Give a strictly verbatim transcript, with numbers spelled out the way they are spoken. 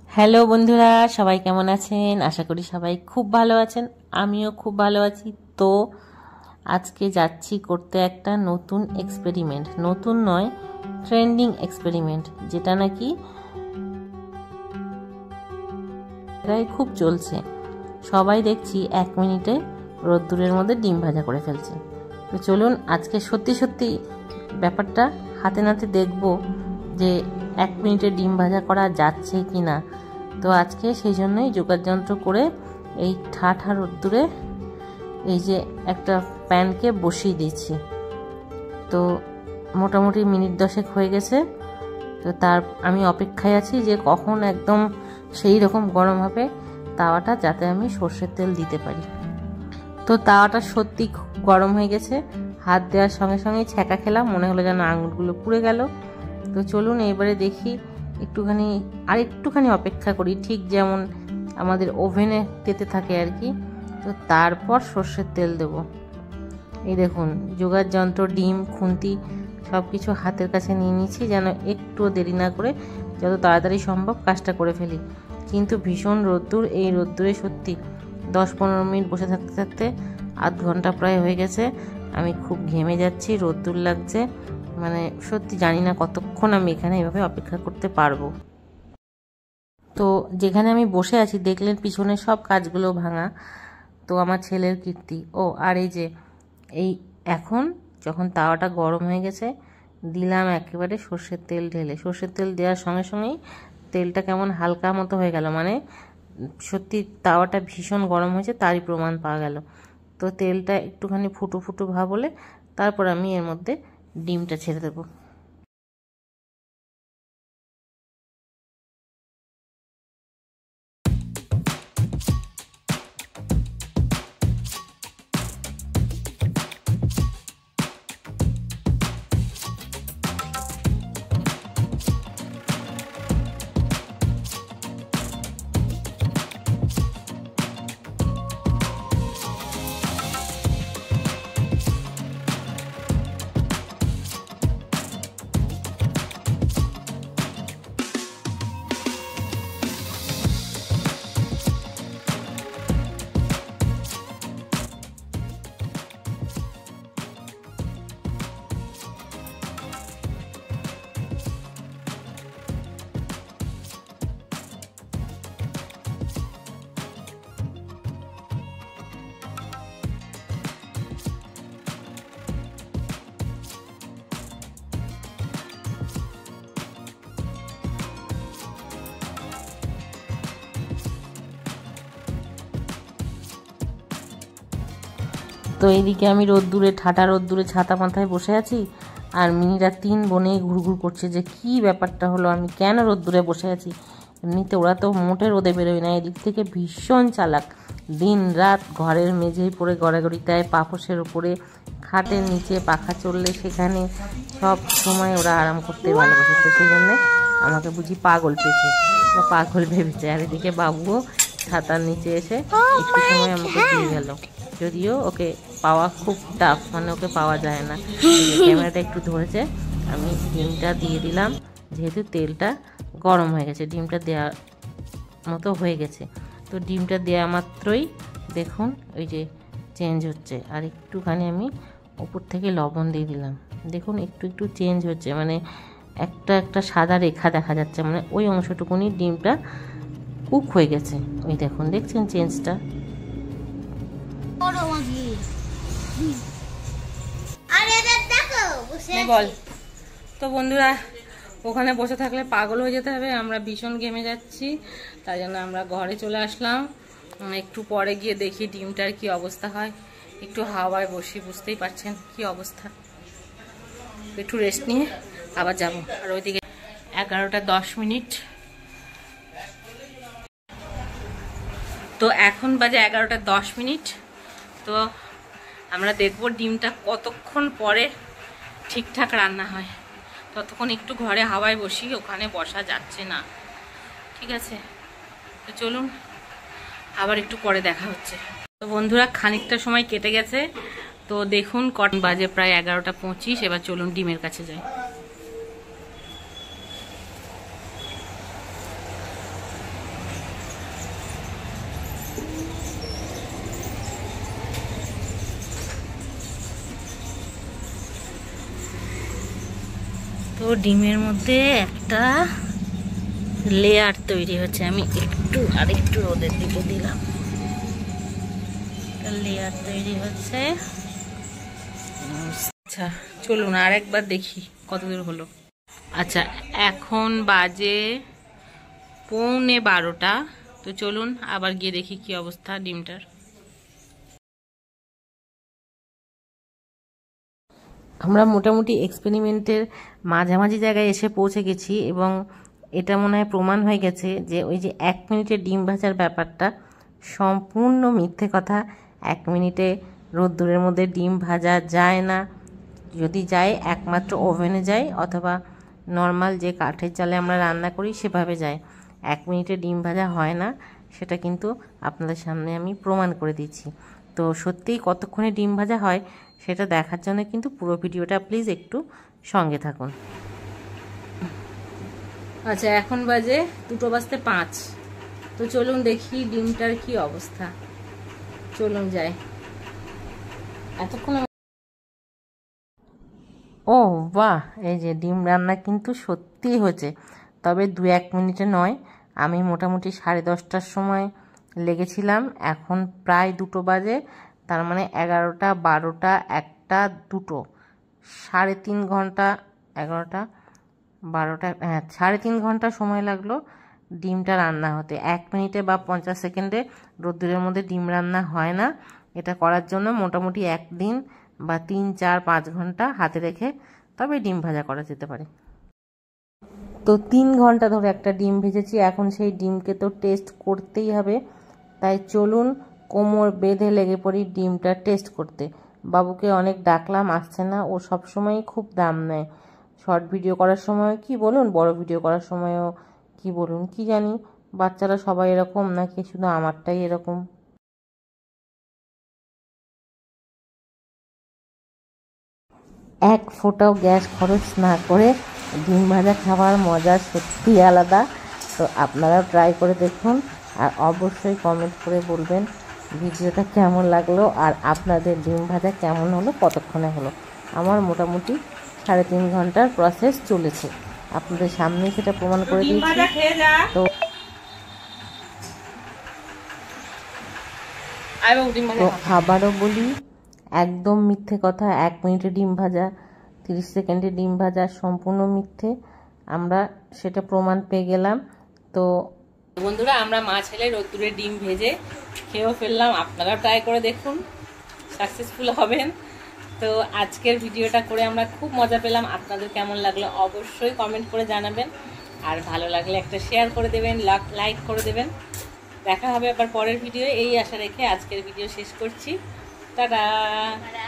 Hello বন্ধুরা, সবাই কেমন আছেন? আশা করি সবাই খুব ভালো আছেন। আমিও খুব ভালো আছি। তো আজকে যাচ্ছি করতে একটা নতুন এক্সপেরিমেন্ট, নতুন নয়, ট্রেন্ডিং এক্সপেরিমেন্ট, যেটা নাকি এটাই খুব চলছে। সবাই দেখছি এক মিনিটে রোদ্দুরের মধ্যে ডিম ভাজা করে ফেলছে। তো চলুন আজকে সত্যি সত্যি ব্যাপারটা হাতে নাতে দেখব যে এক মিনিটে ডিম ভাজা করা যাচ্ছে কি না। তো আজকে সেই জন্যই জোগাড় যন্ত্র করে এই ঠাঠা রোদ্দুরে এই যে একটা প্যানকে বসিয়ে দিয়েছি। তো মোটামুটি মিনিট দশেক হয়ে গেছে। তো তার আমি অপেক্ষায় আছি যে কখন একদম সেই রকম গরম হবে তাওয়াটা, যাতে আমি সর্ষের তেল দিতে পারি। তো তাওয়াটা সত্যি গরম হয়ে গেছে। হাত দেওয়ার সঙ্গে সঙ্গেই ছ্যাঁকা খেলাম, মনে হলো যেন আঙুলগুলো পুড়ে গেল। তো চলুন এবারে দেখি, একটুখানি আর একটুখানি অপেক্ষা করি, ঠিক যেমন আমাদের ওভেনে তেতে থাকে আর কি। তো তারপর সর্ষের তেল দেব। এই দেখুন জোগাড় যন্ত্র, ডিম, খুন্তি সব কিছু হাতের কাছে নিয়ে নিয়েছি, যেন একটুও দেরি না করে যত তাড়াতাড়ি সম্ভব কাজটা করে ফেলি। কিন্তু ভীষণ রোদ্দুর, এই রোদ্দুরে সত্যি দশ পনেরো মিনিট বসে থাকতে থাকতে আধ ঘন্টা প্রায় হয়ে গেছে। আমি খুব ঘেমে যাচ্ছি, রোদ্দুর লাগছে, মানে সত্যি জানি না কতক্ষণ আমি এখানে এভাবে অপেক্ষা করতে পারবো। তো যেখানে আমি বসে আছি দেখলেন পিছনে সব কাজগুলো ভাঙা, তো আমার ছেলের কীর্তি। ও আর এই যে এই এখন যখন তাওয়াটা গরম হয়ে গেছে, দিলাম একেবারে সর্ষের তেল ঢেলে। সর্ষের তেল দেওয়ার সঙ্গে সঙ্গেই তেলটা কেমন হালকা মতো হয়ে গেল, মানে সত্যি তাওয়াটা ভীষণ গরম হয়েছে তারই প্রমাণ পাওয়া গেল। তো তেলটা একটুখানি ফুটো ফুটো ভাব হলে তারপর আমি এর মধ্যে ডিমটা ছেড়ে দেবো। তো এইদিকে আমি রোদ্দুরে, ঠাটা রোদ্দুরে ছাতা মাথায় বসে আছি, আর মিনিরা তিন বোনে ঘুরঘুর করছে যে কি ব্যাপারটা হলো, আমি কেন রোদ্দুরে বসে আছি। এমনিতে ওরা তো মোটে রোদে বেরোয় না, এদিক থেকে ভীষণ চালাক, দিন রাত ঘরের মেঝেই পড়ে গড়াগড়ি দেয়, পাপোশের উপরে, খাটের নিচে, পাখা চললে সেখানে, সব সময় ওরা আরাম করতে ভালোবাসে। তো সেই জন্যে আমাকে বুঝি পাগল পেয়েছে বা পাগল ভেবেছে। আর এদিকে বাবুও ছাতার নিচে এসে একটু সময় আমাকে দিয়ে গেল, যদিও ওকে পাওয়া খুব টাফ, মানে ওকে পাওয়া যায় না। ক্যামেরাটা একটু ধরেছে, আমি ডিমটা দিয়ে দিলাম, যেহেতু তেলটা গরম হয়ে গেছে, ডিমটা দেওয়ার মতো হয়ে গেছে। তো ডিমটা দেওয়া মাত্রই দেখুন ওই যে চেঞ্জ হচ্ছে, আর একটুখানি আমি উপর থেকে লবণ দিয়ে দিলাম, দেখুন একটু একটু চেঞ্জ হচ্ছে, মানে একটা একটা সাদা রেখা দেখা যাচ্ছে, মানে ওই অংশটুকুনি ডিমটা কুক হয়ে গেছে। ওই দেখুন, দেখছেন চেঞ্জটা? বল। তো বন্ধুরা, ওখানে বসে থাকলে পাগল হয়ে যেতে হবে, আমরা ভীষণ ঘেমে যাচ্ছি, তাই জন্য আমরা ঘরে চলে আসলাম। একটু পরে গিয়ে দেখি ডিমটার কি অবস্থা হয়। একটু হাওয়ায় বসি, বুঝতেই পারছেন কি অবস্থা। একটু রেস্ট নিয়ে আবার যাব। আর ওইদিকে এগারোটা দশ মিনিট, তো এখন বাজে এগারোটা দশ মিনিট। তো আমরা দেখব ডিমটা কতক্ষণ পরে ঠিকঠাক রান্না হয়। ততক্ষণ একটু ঘরে হাওয়ায় বসি, ওখানে বসা যাচ্ছে না, ঠিক আছে? তো চলুন আবার একটু পরে দেখা হচ্ছে। তো বন্ধুরা, খানিকটা সময় কেটে গেছে, তো দেখুন কটন বাজে প্রায় এগারোটা পঁচিশ। এবার চলুন ডিমের কাছে যাই। ডিমের মধ্যে একটা লেয়ার তৈরি হচ্ছে। আমি একটু আরেকটু রোদের দিকে দিলাম, একটা লেয়ার তৈরি হচ্ছে। আচ্ছা চলুন আর একবার দেখি কতদূর হলো। আচ্ছা এখন বাজে পৌনে বারোটা, তো চলুন আবার গিয়ে দেখি কি অবস্থা ডিমটার। আমরা মোটামুটি এক্সপেরিমেন্টের মাঝামাঝি জায়গায় এসে পৌঁছে গেছি এবং এটা মনে হয় প্রমাণ হয়ে গেছে যে ওই যে এক মিনিটে ডিম ভাজার ব্যাপারটা সম্পূর্ণ মিথ্যে কথা। এক মিনিটে রোদ্দুরের মধ্যে ডিম ভাজা যায় না, যদি যায় একমাত্র ওভেনে যায় অথবা নর্মাল যে কাঠের জালে আমরা রান্না করি সেভাবে যায়। এক মিনিটে ডিম ভাজা হয় না, সেটা কিন্তু আপনাদের সামনে আমি প্রমাণ করে দিচ্ছি। তো সত্যিই কতক্ষণে ডিম ভাজা হয় সেটা দেখার জন্য কিন্তু পুরো ভিডিওটা প্লিজ একটু সঙ্গে থাকুন। আচ্ছা এখন বাজে দুটো বাজতে পাঁচ, তো চলুন দেখি ডিমটার কি অবস্থা। চলুন যাই। এতক্ষণ ও বাহ, এই যে ডিম রান্না কিন্তু সত্যিই হয়েছে, তবে দু এক মিনিটে নয়। আমি মোটামুটি সাড়ে দশটার সময় লেগেছিলাম, এখন প্রায় দুটো বাজে, তার মানে এগারোটা বারোটা একটা দুটো সাড়ে তিন ঘন্টা এগারোটা বারোটা হ্যাঁ সাড়ে তিন ঘন্টা সময় লাগলো ডিমটা রান্না হতে। এক মিনিটে বা পঞ্চাশ সেকেন্ডে রোদ্দুরের মধ্যে ডিম রান্না হয় না। এটা করার জন্য মোটামুটি একদিন বা তিন চার পাঁচ ঘন্টা হাতে রেখে তবে ডিম ভাজা করা যেতে পারে। তো তিন ঘন্টা ধরে একটা ডিম ভেজেছি, এখন সেই ডিমকে তো টেস্ট করতেই হবে। তাই চলুন কোমর বেঁধে লেগে পড়ি ডিমটা টেস্ট করতে। বাবুকে অনেক ডাকলাম, আসছে না। ও সবসময়ই খুব দাম নেয়, শর্ট ভিডিও করার সময় কি বলুন, বড় ভিডিও করার সময়ও কি বলুন, কি জানি বাচ্চারা সবাই এরকম নাকি শুধু আমারটাই এরকম। এক ফোঁটাও গ্যাস খরচ না করে ডিম ভাজা খাবার মজা সত্যি আলাদা। তো আপনারাও ট্রাই করে দেখুন আর অবশ্যই কমেন্ট করে বলবেন ভিডিওটা কেমন লাগলো আর আপনাদের ডিম ভাজা কেমন হলো, কতক্ষণে হলো। আমার মোটামুটি সাড়ে তিন ঘন্টার প্রসেস চলেছে, আপনাদের সামনে সেটা প্রমাণ করে দিয়েছি। তো আবারও বলি, একদম মিথ্যে কথা। এক মিনিটে ডিম ভাজা, তিরিশ সেকেন্ডে ডিম ভাজা সম্পূর্ণ মিথ্যে, আমরা সেটা প্রমাণ পেয়ে গেলাম। তো বন্ধুরা আমরা মা ছেলে রোদ্দুরে ডিম ভেজে খেয়েও ফেললাম, আপনারা ট্রাই করে দেখুন, সাকসেসফুল হবেন। তো আজকের ভিডিওটা করে আমরা খুব মজা পেলাম। আপনাদের কেমন লাগলো অবশ্যই কমেন্ট করে জানাবেন, আর ভালো লাগলে একটা শেয়ার করে দেবেন, লাইক করে দেবেন। দেখা হবে আবার পরের ভিডিও, এই আশা রেখে আজকের ভিডিও শেষ করছি। টাটা।